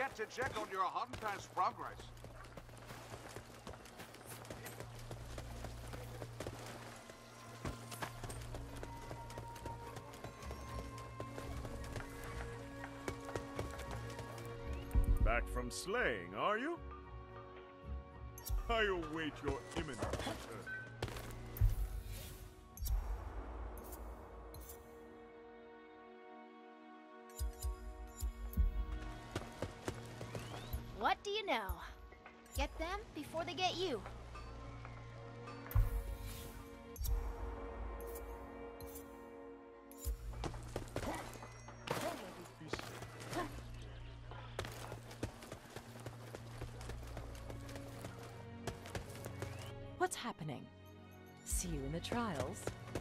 forget to check on your hunters' progress. Back from slaying, are you? I await your imminent return. What do you know? Get them before they get you. What's happening? See you in the trials.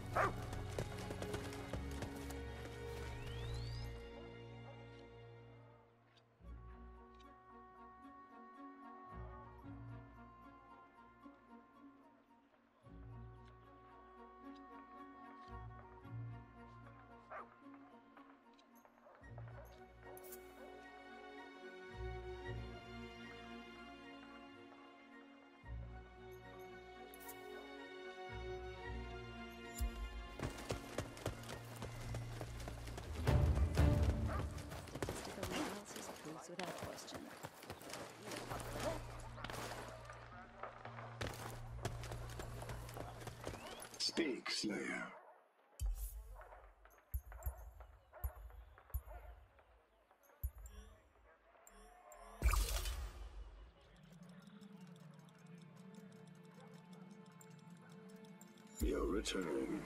Statistical analysis proves without question. Speak, Slayer. Your return.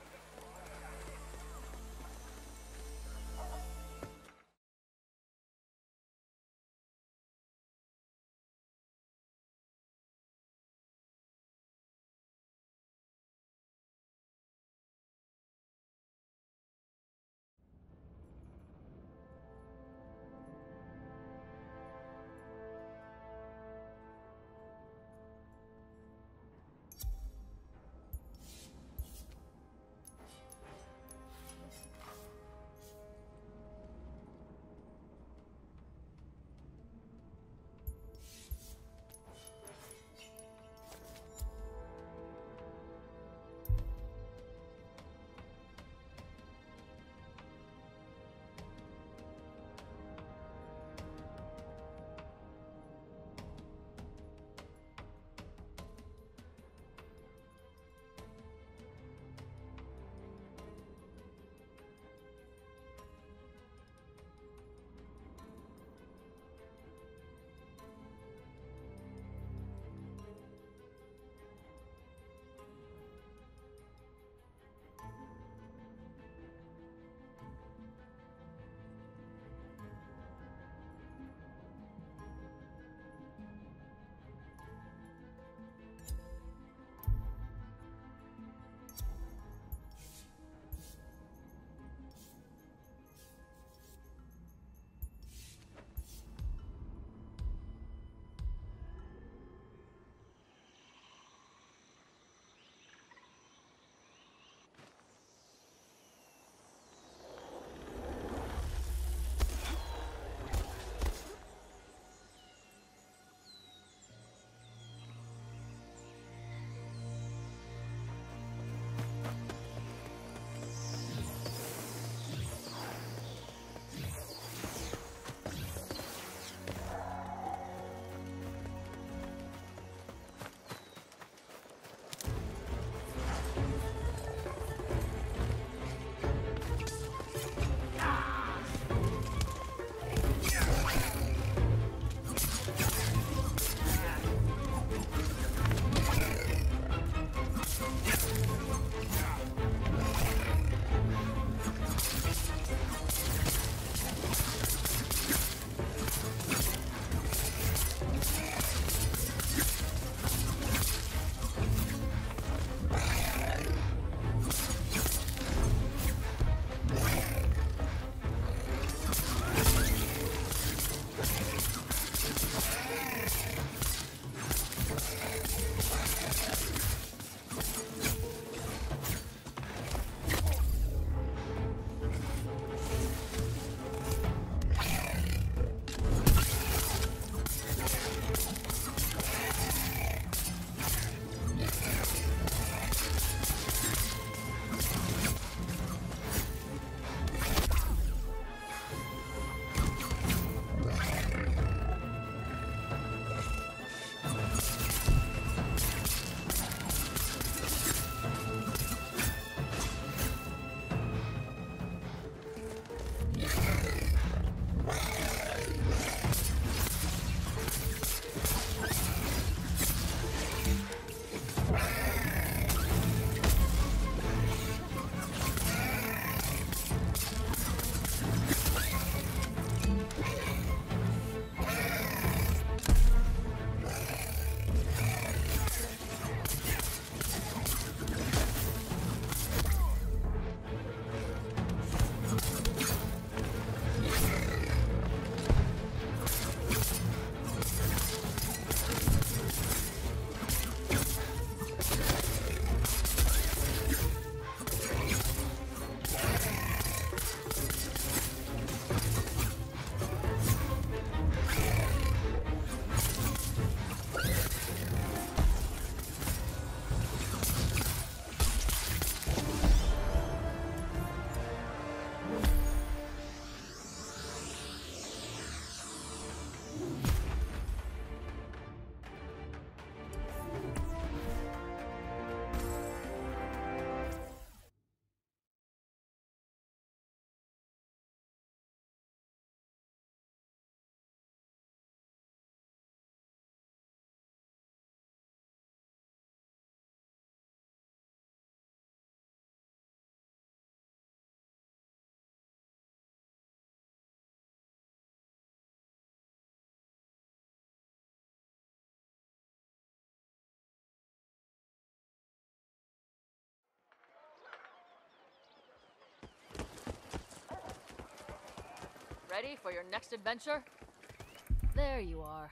Ready for your next adventure? There you are.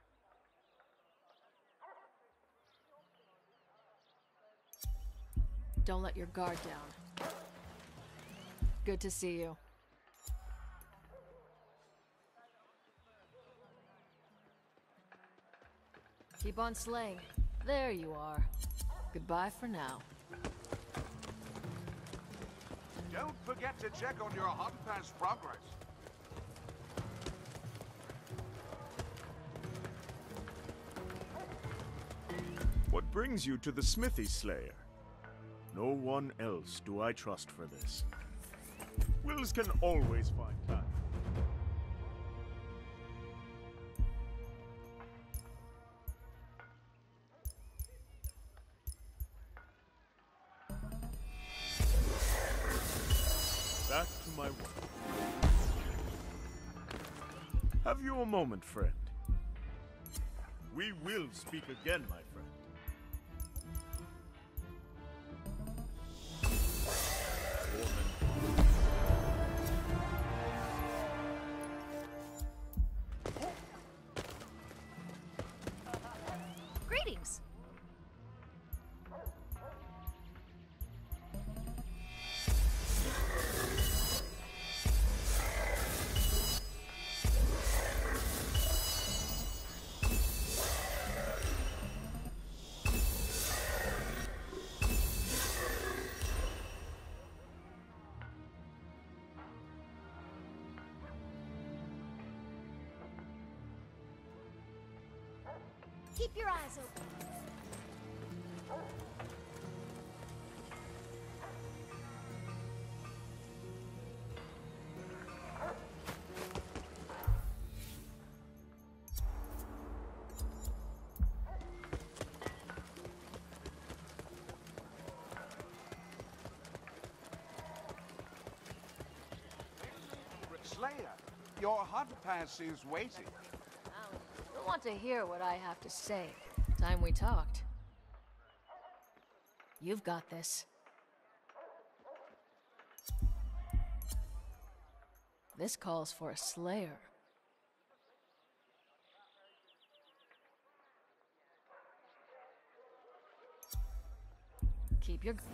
Don't let your guard down. Good to see you. Keep on slaying. There you are. Goodbye for now. Don't forget to check on your hot pass progress. What brings you to the smithy, Slayer? No one else do I trust for this. Wills can always find time. Back to my work. Have you a moment, friend? We will speak again, my friend. Greetings. Keep your eyes open. Slayer, your hot pass is waiting. You'll want to hear what I have to say. Time we talked. You've got this. This calls for a Slayer. Keep your...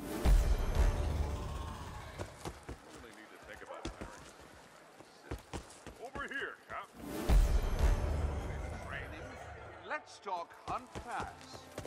Really need to think about marriage. Over here, Cap. Training. Let's talk hunt pass.